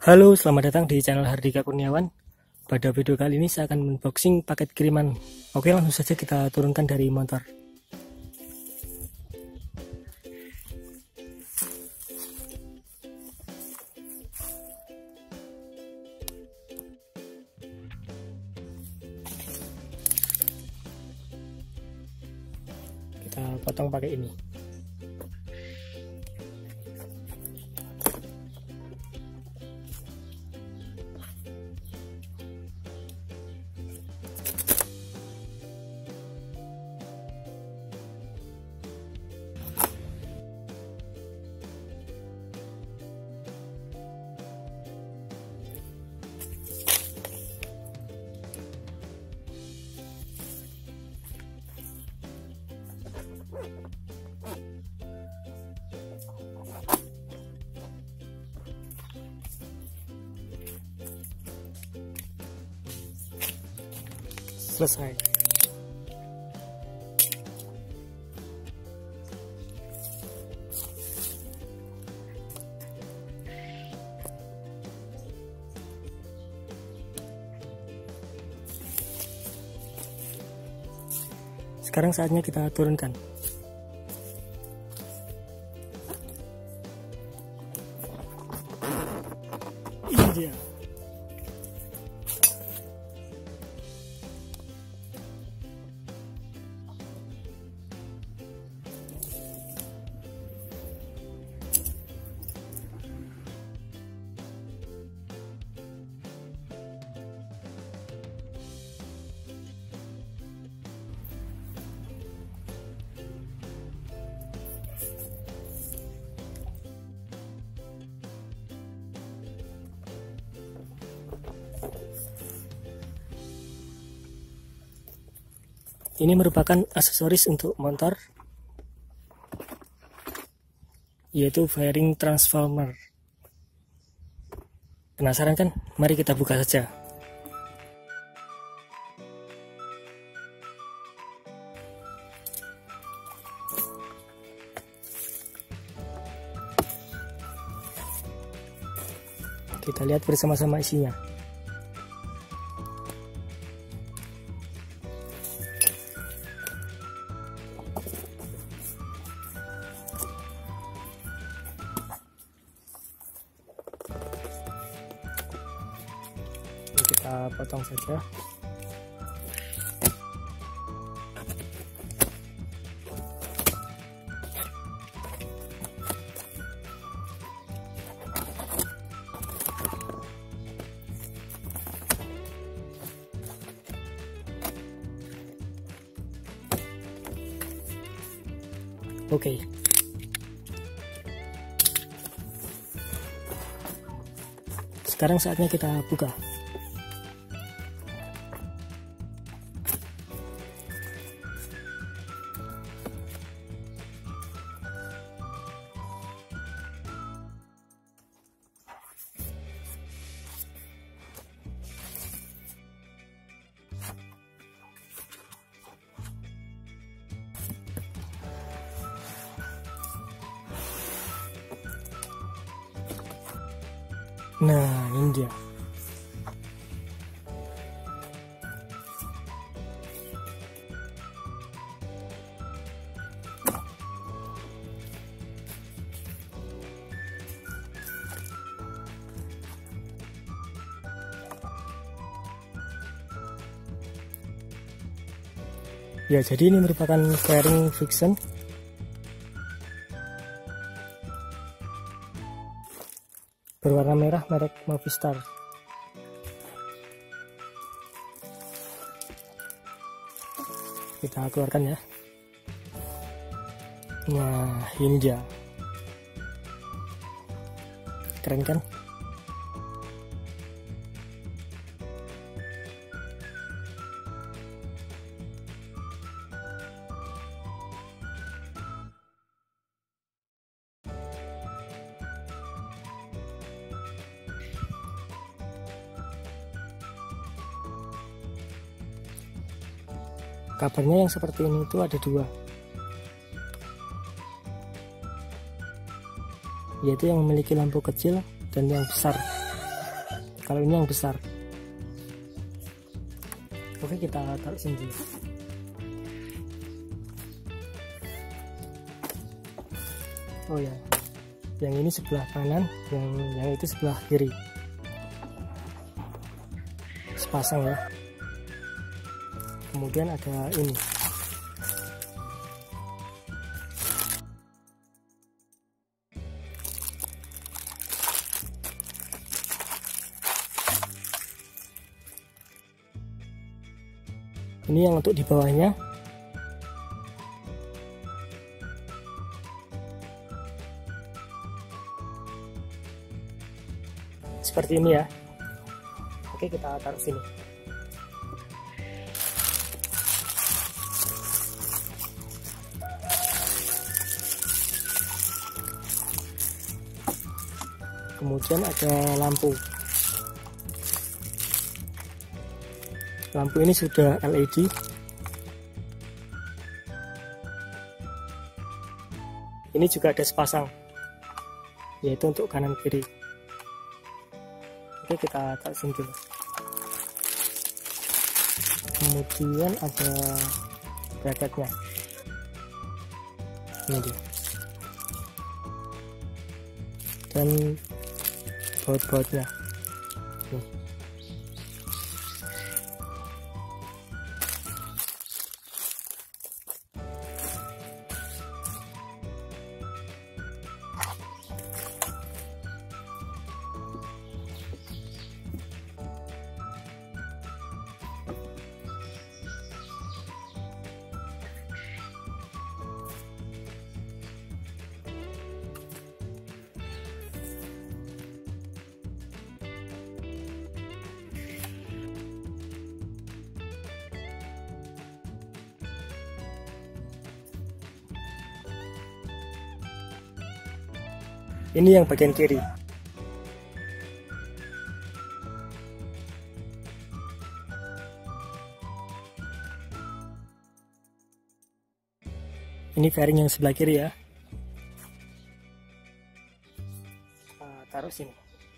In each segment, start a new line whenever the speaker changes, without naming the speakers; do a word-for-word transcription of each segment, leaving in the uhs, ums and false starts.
Halo, selamat datang di channel Hardika Kurniawan. Pada video kali ini saya akan unboxing paket kiriman. Oke, langsung saja kita turunkan dari motor. Kita potong pakai ini. Selesai. Sekarang saatnya kita turunkan. Ini dia. Ini merupakan aksesoris untuk motor, yaitu fairing transformer. Penasaran kan? Mari kita buka saja. Kita lihat bersama-sama isinya. Kita potong saja. Oke. Sekarang saatnya kita buka. Nah, ini dia. Ya, jadi ini merupakan fairing fiction. Berwarna merah, merek Movistar. Kita keluarkan ya. Nah, ini dia. Keren kan? Kabarnya yang seperti ini itu ada dua, yaitu yang memiliki lampu kecil dan yang besar. kalau ini yang besar. Oke, kita taruh sini dulu. Oh ya, yang ini sebelah kanan, yang yang itu sebelah kiri. Sepasang ya. Kemudian ada ini. Ini yang untuk di bawahnya. Seperti ini ya. Oke, kita taruh sini. Kemudian ada lampu. Lampu ini sudah L E D. Ini juga ada sepasang, yaitu untuk kanan kiri. Oke, kita taruh sini dulu. Kemudian ada bracketnya. Ini dia. Dan baut-bautnya. Nih. Ini yang bagian kiri. Ini fairing yang sebelah kiri ya. Nah, taruh sini.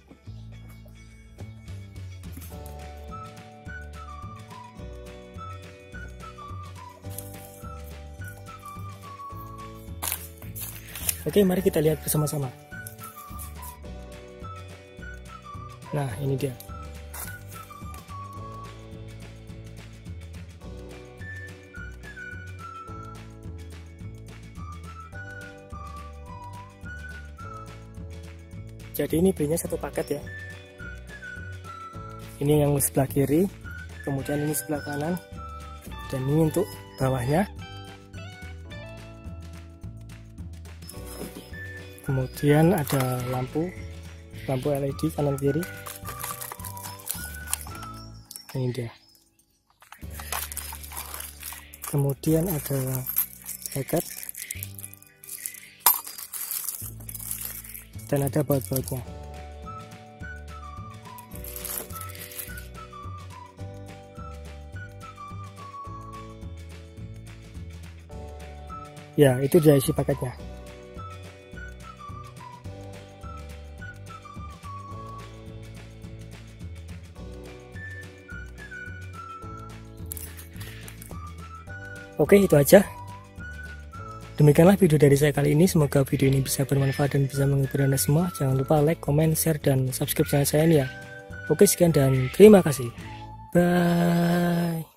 Oke, mari kita lihat bersama-sama. Nah, ini dia. Jadi ini belinya satu paket ya. Ini yang sebelah kiri, kemudian ini sebelah kanan, dan ini untuk bawahnya. Kemudian ada lampu, lampu L E D kanan kiri. Ini dia. Kemudian ada bracket dan ada baut-bautnya. Ya, itu dia isi paketnya. Oke, itu aja. Demikianlah video dari saya kali ini. Semoga video ini bisa bermanfaat dan bisa menghibur Anda semua. Jangan lupa like, comment, share, dan subscribe channel saya ini ya. Oke, sekian dan terima kasih. Bye.